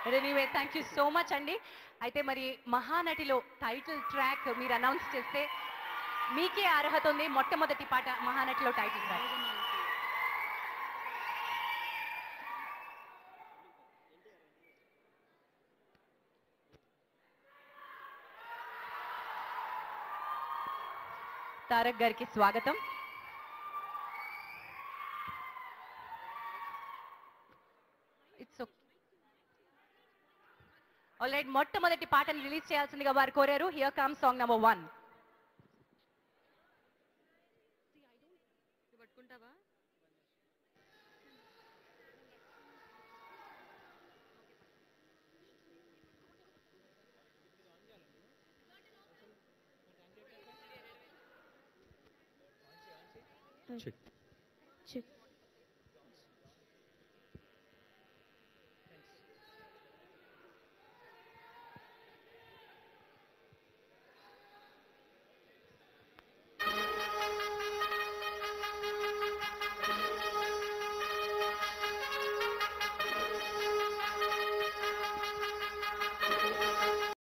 Anyway thank you so much అండి. అయితే మరి మహానటిలో టైటిల్ ట్రాక్ మీరు అనౌన్స్ చేస్తే మీకే అర్హత ఉంది. మొట్టమొదటి పాట మహానటిలో టైటిల్ ట్రాక్. తారక్ గారికి స్వాగతం. ఇట్స్ ఆల్రైట్, మొట్టమొదటి పాటను రిలీజ్ చేయాల్సిందిగా వారు కోరారు. Here come song number 1. పట్టుకుంటావా? Check. చెక్